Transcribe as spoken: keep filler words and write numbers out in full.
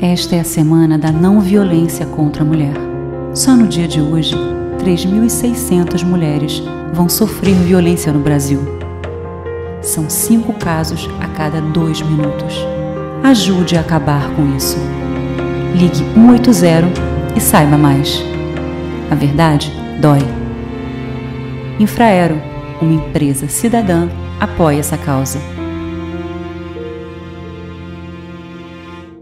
Esta é a semana da não violência contra a mulher. Só no dia de hoje, três mil e seiscentas mulheres vão sofrer violência no Brasil. São cinco casos a cada dois minutos. Ajude a acabar com isso. Ligue um oito zero e saiba mais. A verdade dói. Infraero, uma empresa cidadã, apoia essa causa.